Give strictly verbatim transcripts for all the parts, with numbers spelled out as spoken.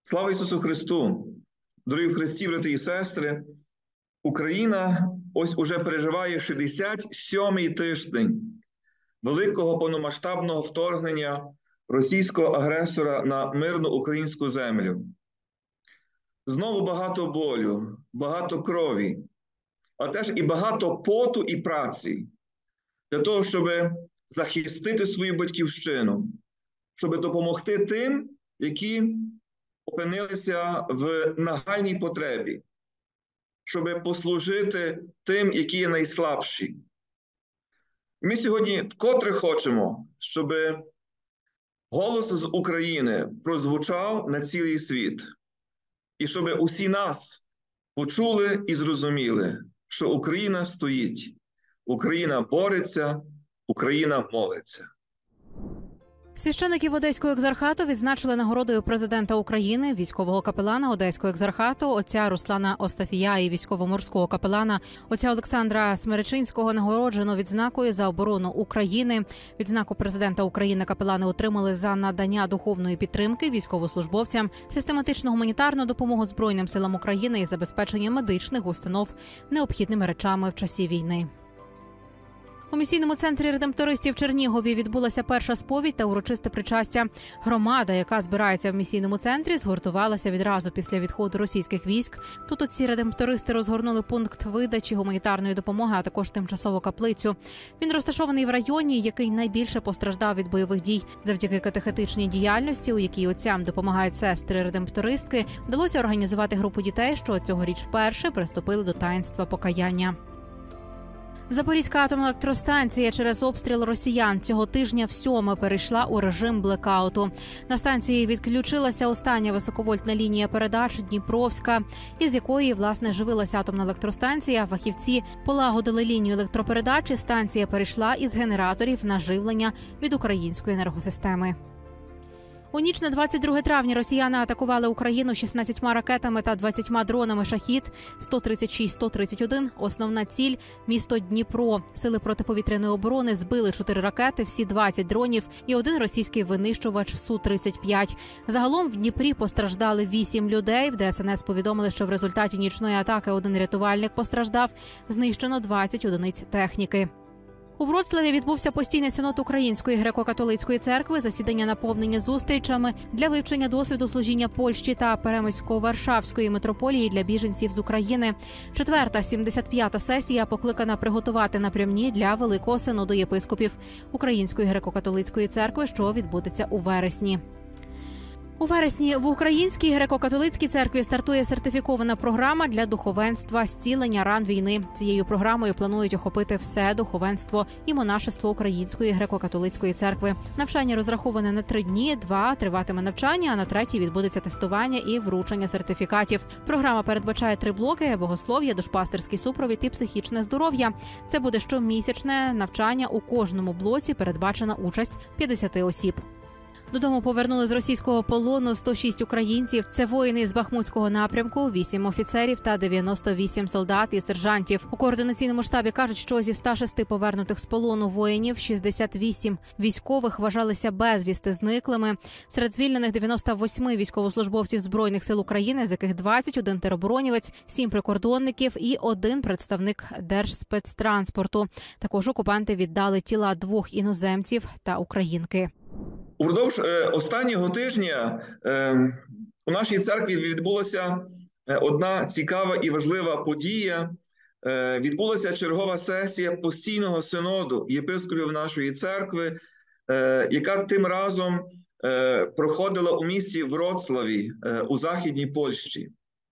Слава Ісусу Христу! Дорогі в Христі, брати і сестри! Україна ось уже переживає шістдесят сьомий тиждень великого повномасштабного вторгнення російського агресора на мирну українську землю. Знову багато болю, багато крові, а теж і багато поту і праці для того, щоб захистити свою батьківщину, щоб допомогти тим, які опинилися в нагальній потребі, щоб послужити тим, які є найслабші. Ми сьогодні вкотре хочемо, щоб голос з України прозвучав на цілий світ, і щоб усі нас почули і зрозуміли, що Україна стоїть, Україна бореться, Україна молиться. Священиків Одеського екзархату відзначили нагородою президента України, військового капелана Одеського екзархату, отця Руслана Остафія і військово-морського капелана отця Олександра Смеречинського нагороджено відзнакою за оборону України. Відзнаку президента України капелани отримали за надання духовної підтримки військовослужбовцям, систематичну гуманітарну допомогу Збройним силам України і забезпечення медичних установ необхідними речами в часі війни. У місійному центрі редемптористів в Чернігові відбулася перша сповідь та урочисте причастя. Громада, яка збирається в місійному центрі, згуртувалася відразу після відходу російських військ. Тут оці редемптористи розгорнули пункт видачі гуманітарної допомоги, а також тимчасову каплицю. Він розташований в районі, який найбільше постраждав від бойових дій. Завдяки катехетичній діяльності, у якій отцям допомагають сестри-редемптористки, вдалося організувати групу дітей, що цьогоріч вперше приступили до таїнства покаяння. Запорізька атомна електростанція через обстріл росіян цього тижня всьоме перейшла у режим блекауту. На станції відключилася остання високовольтна лінія передач Дніпровська, із якої, власне, живилася атомна електростанція. Фахівці полагодили лінію електропередачі. Станція перейшла із генераторів на живлення від української енергосистеми. У ніч на двадцять друге травня росіяни атакували Україну шістнадцятьма ракетами та двадцятьма дронами «Шахід» сто тридцять шість сто тридцять один. Основна ціль – місто Дніпро. Сили протиповітряної оборони збили чотири ракети, всі двадцять дронів і один російський винищувач Су тридцять п'ять. Загалом в Дніпрі постраждали вісім людей. В Де Ес Ен Ес повідомили, що в результаті нічної атаки один рятувальник постраждав. Знищено двадцять одиниць техніки. У Вроцлаві відбувся постійний синод Української греко-католицької церкви, засідання наповнені зустрічами для вивчення досвіду служіння Польщі та Перемисько-Варшавської митрополії для біженців з України. Четверта, сімдесят п'ята сесія покликана приготувати напрямні для Великого синоду єпископів Української греко-католицької церкви, що відбудеться у вересні. У вересні в Українській греко-католицькій церкві стартує сертифікована програма для духовенства «Зцілення ран війни». Цією програмою планують охопити все духовенство і монашество Української греко-католицької церкви. Навчання розраховане на три дні, два триватиме навчання, а на третій відбудеться тестування і вручення сертифікатів. Програма передбачає три блоки – богослов'я, душпастерський супровід і психічне здоров'я. Це буде щомісячне навчання, у кожному блоці передбачена участь п'ятдесят осіб. Додому повернули з російського полону сто шість українців. Це воїни з Бахмутського напрямку, вісім офіцерів та дев'яносто вісім солдат і сержантів. У координаційному штабі кажуть, що зі ста шести повернутих з полону воїнів шістдесят вісім військових вважалися безвісти зниклими. Серед звільнених дев'яносто вісім військовослужбовців Збройних сил України, з яких двадцять один тероборонівець, сім прикордонників і один представник Держспецтранспорту. Також окупанти віддали тіла двох іноземців та українки. Упродовж е, останнього тижня е, у нашій церкві відбулася одна цікава і важлива подія. Е, відбулася чергова сесія постійного синоду єпископів нашої церкви, е, яка тим разом е, проходила у місті Вроцлаві е, у Західній Польщі.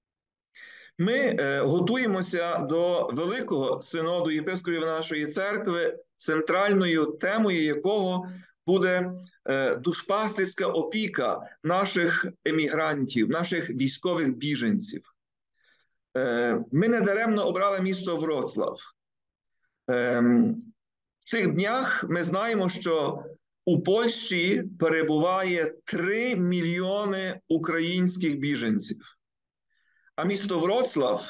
Ми е, готуємося до великого синоду єпископів нашої церкви, центральною темою якого буде душпастерська опіка наших емігрантів, наших військових біженців. Ми недаремно обрали місто Вроцлав. В цих днях ми знаємо, що у Польщі перебуває три мільйони українських біженців. А місто Вроцлав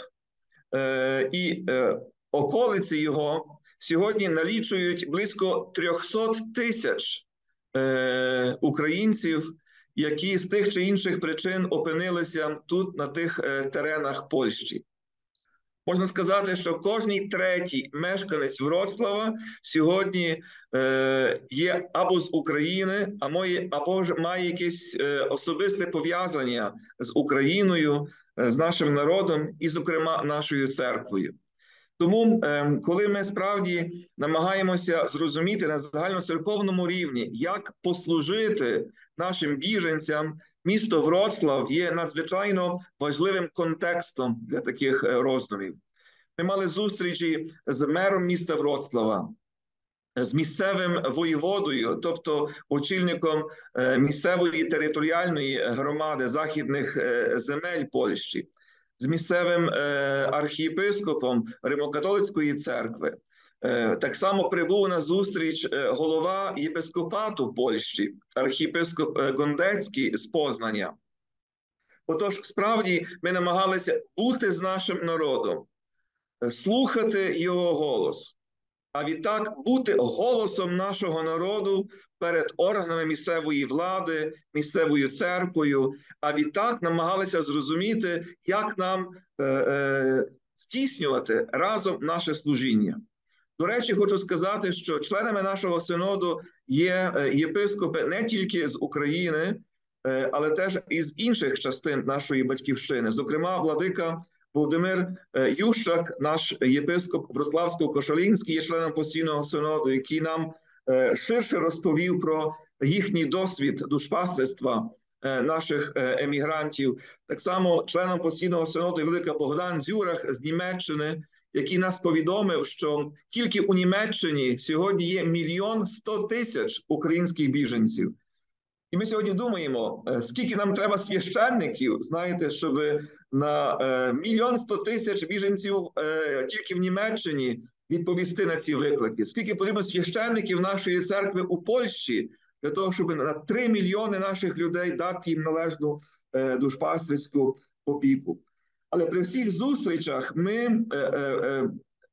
і околиці його сьогодні налічують близько трьохсот тисяч українців, які з тих чи інших причин опинилися тут, на тих теренах Польщі. Можна сказати, що кожний третій мешканець Вроцлава сьогодні е, є або з України, або ж має якесь е, особисте пов'язання з Україною, е, з нашим народом і, зокрема, нашою церквою. Тому, е, коли ми справді намагаємося зрозуміти на загальноцерковному рівні, як послужити нашим біженцям, місто Вроцлав є надзвичайно важливим контекстом для таких роздумів. Ми мали зустрічі з мером міста Вроцлава, з місцевим воєводою, тобто очільником місцевої територіальної громади західних земель Польщі, з місцевим архієпископом Римо-католицької церкви. Так само прибув на зустріч голова єпископату Польщі, архієпископ Гондецький з Познання. Отож, справді, ми намагалися бути з нашим народом, слухати його голос, а відтак бути голосом нашого народу перед органами місцевої влади, місцевою церквою, а відтак намагалися зрозуміти, як нам е, е, здійснювати разом наше служіння. До речі, хочу сказати, що членами нашого синоду є єпископи не тільки з України, але теж із інших частин нашої батьківщини. Зокрема, владика Володимир Ющак, наш єпископ Вроцлавсько-Кошалінський, є членом постійного синоду, який нам ширше розповів про їхній досвід душпастерства наших емігрантів. Так само членом постійного синоду велика Богдан Зюрах з Німеччини, який нас повідомив, що тільки у Німеччині сьогодні є мільйон сто тисяч українських біженців. І ми сьогодні думаємо, скільки нам треба священників, знаєте, щоб на мільйон сто тисяч біженців тільки в Німеччині відповісти на ці виклики. Скільки потрібно священників нашої церкви у Польщі для того, щоб на три мільйони наших людей дати їм належну душпастерську опіку. Але при всіх зустрічах ми е, е,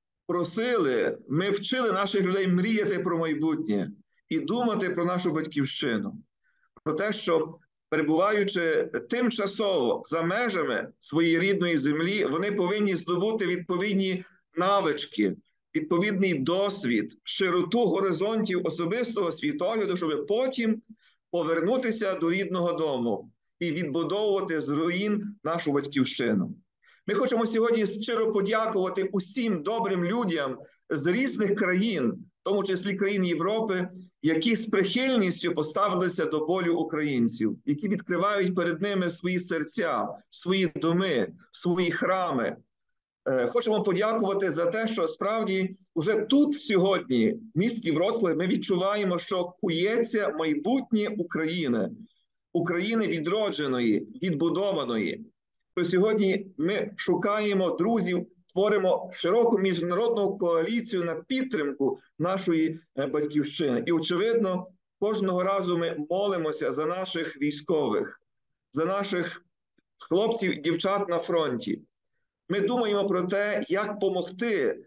просили, ми вчили наших людей мріяти про майбутнє і думати про нашу батьківщину. Про те, що перебуваючи тимчасово за межами своєї рідної землі, вони повинні здобути відповідні навички, відповідний досвід, широту горизонтів особистого світогляду, щоб потім повернутися до рідного дому і відбудовувати з руїн нашу батьківщину. Ми хочемо сьогодні щиро подякувати усім добрим людям з різних країн, в тому числі країн Європи, які з прихильністю поставилися до болю українців, які відкривають перед ними свої серця, свої доми, свої храми. Хочемо подякувати за те, що справді вже тут сьогодні, в місті Вроцлаві, ми відчуваємо, що кується майбутнє України, України відродженої, відбудованої. То сьогодні ми шукаємо друзів, творимо широку міжнародну коаліцію на підтримку нашої батьківщини. І, очевидно, кожного разу ми молимося за наших військових, за наших хлопців і дівчат на фронті. Ми думаємо про те, як допомогти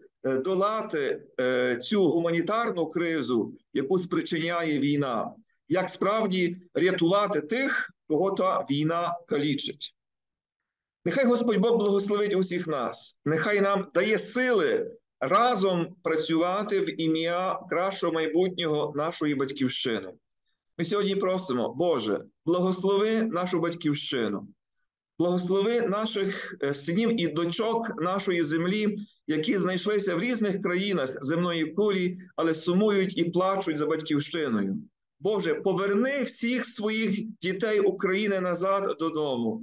долати цю гуманітарну кризу, яку спричиняє війна, як справді рятувати тих, кого та війна калічить. Нехай Господь Бог благословить усіх нас, нехай нам дає сили разом працювати в ім'я кращого майбутнього нашої батьківщини. Ми сьогодні просимо, Боже, благослови нашу батьківщину, благослови наших синів і дочок нашої землі, які знайшлися в різних країнах земної кулі, але сумують і плачуть за батьківщиною. Боже, поверни всіх своїх дітей України назад додому.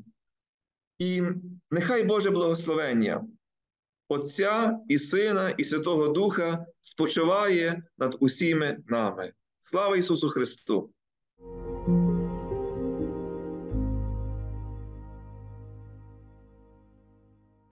І нехай Боже благословення Отця і Сина і Святого Духа спочиває над усіми нами. Слава Ісусу Христу!